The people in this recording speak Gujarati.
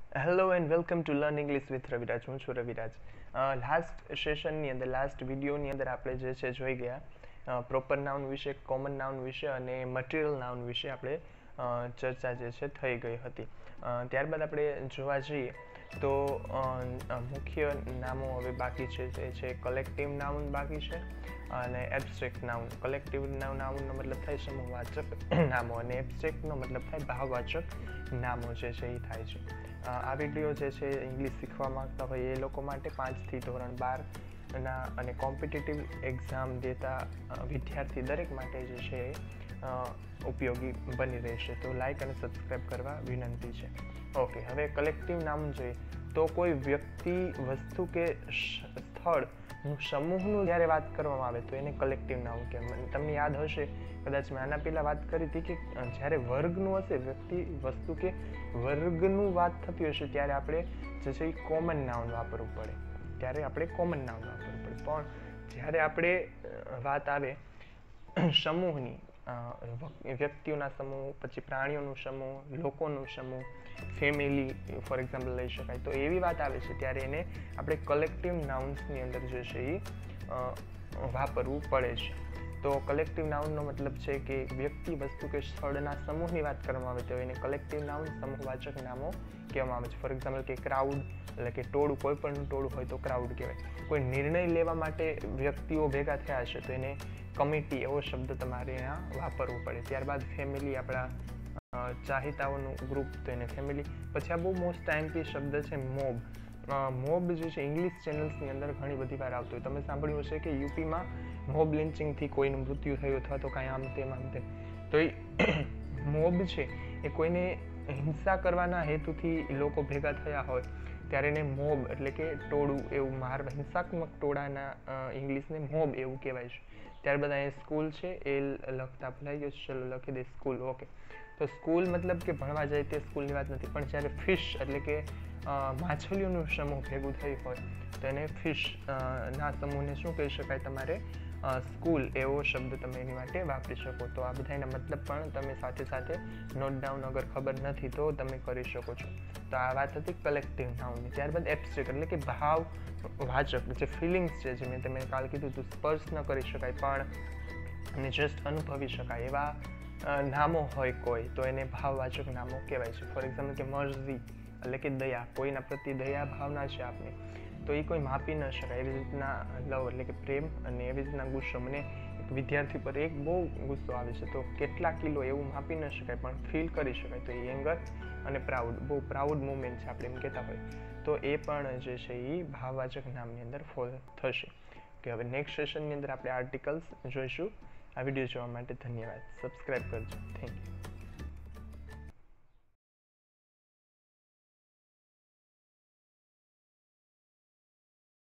Hello and welcome to Learn English with Raviraj. હું છું રવિરાજ. લાસ્ટ સેશનની અંદર લાસ્ટ વિડીયોની અંદર આપણે જે છે જોઈ ગયા પ્રોપર નાઉન વિશે, કોમન નાઉન વિશે અને મટીરિયલ નાઉન વિશે આપણે ચર્ચા જે છે થઈ ગઈ હતી. ત્યારબાદ આપણે જોવા જઈએ તો મુખ્ય નામો હવે બાકી છે જે છે કલેક્ટિવ નાઉન બાકી છે અને એબ્સ્ટ્રેક્ટ નાઉન. કલેક્ટિવ નાઉનનો મતલબ થાય સમૂહવાચક નામો અને એબ્સ્ટ્રેક્ટનો મતલબ થાય ભાવવાચક નામો જે છે એ થાય છે. આ વિડીયો જે છે ઇંગ્લિશ શીખવા માંગતા હોય એ લોકો માટે 5 થી ધોરણ 12 ના અને કોમ્પિટિટિવ એક્ઝામ દેતા વિદ્યાર્થી દરેક માટે જે છે ઉપયોગી બની રહેશે. તો લાઈક અને સબસ્ક્રાઈબ કરવા વિનંતી છે. ઓકે, હવે કલેક્ટિવ નામ જોઈએ તો કોઈ વ્યક્તિ, વસ્તુ કે સ્થળ સમૂહનું જ્યારે વાત કરવામાં આવે તો એને કલેક્ટિવ નાઉન કહેવાય. તમને યાદ હશે, કદાચ મેં આના પહેલાં વાત કરી હતી કે જ્યારે વર્ગનું હશે, વ્યક્તિ, વસ્તુ કે વર્ગનું વાત થતી હશે ત્યારે આપણે જે છે એ કોમન નાઉન વાપરવું પડે. પણ જ્યારે આપણે વાત આવે સમૂહની, વ્યક્તિઓના સમૂહ, પછી પ્રાણીઓનું સમૂહ, લોકોનું સમૂહ, ફેમિલી ફોર એક્ઝામ્પલ લઈ શકાય, તો એવી વાત આવે છે ત્યારે એને આપણે કલેક્ટિવ નાઉન્સની અંદર જે છે એ વાપરવું પડે છે. તો કલેક્ટિવ નાઉનનો મતલબ છે કે વ્યક્તિ, વસ્તુ કે સ્થળના સમૂહની વાત કરવામાં આવે તો એને કલેક્ટિવ નાઉન, સમૂહવાચક નામો કહેવામાં આવે છે. ફોર એક્ઝામ્પલ કે ક્રાઉડ એટલે કે ટોળું, કોઈ પણ ટોળું હોય તો ક્રાઉડ કહેવાય. કોઈ નિર્ણય લેવા માટે વ્યક્તિઓ ભેગા થયા છે તો એને કમિટી એવો શબ્દ તમારે અહીંયા વાપરવું પડે. ત્યારબાદ ફેમિલી, આપણા ચાહિતાઓનું ગ્રુપ, તો એને ફેમિલી. પછી આ બહુ મોસ્ટ ટાઈમથી શબ્દ છે મોબ. મોબ જે છે ઇંગ્લિશ ચેનલ્સની અંદર ઘણી બધી વાર આવતો હોય. તમે સાંભળ્યું હશે કે યુપીમાં મોબ લિન્ચિંગથી કોઈનું મૃત્યુ થયું અથવા તો કાંઈ આમ તેમ. તો એ મોબ છે એ કોઈને હિંસા કરવાના હેતુથી લોકો ભેગા થયા હોય ત્યારે એને મોબ એટલે કે ટોળું એવું હિંસાત્મક ટોળાના ઇંગ્લિશને મોબ એવું કહેવાય છે. ત્યારબાદ અહીંયા સ્કૂલ છે, એ લખતા ભૂલાઈ ગયો, ચલો લખી દે સ્કૂલ. ઓકે, તો સ્કૂલ મતલબ કે ભણવા જાય તે સ્કૂલની વાત નથી, પણ જ્યારે ફિશ એટલે કે માછલીઓનું સમૂહ ભેગું થયું હોય તો એને ફિશ ના સમૂહને શું કહી શકાય તમારે? સ્કૂલ એવો શબ્દ તમે એની માટે વાપરી શકો. તો આ બધાના મતલબ પણ તમે સાથે સાથે નોટ ડાઉન અગર ખબર નથી તો તમે કરી શકો છો. તો આ વાત હતી કલેક્ટિવ નાઉનની. ત્યારબાદ એબ્સ્ટ્રેક્ટ એટલે કે ભાવવાચક, જે ફિલિંગ્સ છે, જે મેં તમે કાલ કીધું હતું, સ્પર્શ ન કરી શકાય પણ અને જસ્ટ અનુભવી શકાય એવા નામો હોય કોઈ તો એને ભાવવાચક નામો કહેવાય છે. ફોર એક્ઝામ્પલ કે મરજી એટલે કે દયા, કોઈના પ્રત્યે દયા ભાવના છે આપને તો એ કોઈ માપી ન શકાય. એવી રીતના લવ એટલે કે પ્રેમ, અને એવી રીતના ગુસ્સો. મને એક વિદ્યાર્થી પર એક બહુ ગુસ્સો આવે છે તો કેટલા કિલો એવું માપી ન શકાય પણ ફીલ કરી શકાય. તો એ એંગર અને પ્રાઉડ, બહુ પ્રાઉડ મુમેન્ટ છે આપણે એમ કહેતા હોય તો એ પણ જે છે એ ભાવવાચક નામની અંદર ફોલ થશે. કે હવે નેક્સ્ટ સેશનની અંદર આપણે આર્ટિકલ્સ જોઈશું. આ વિડીયો જોવા માટે ધન્યવાદ. સબસ્ક્રાઈબ કરજો. Thank you.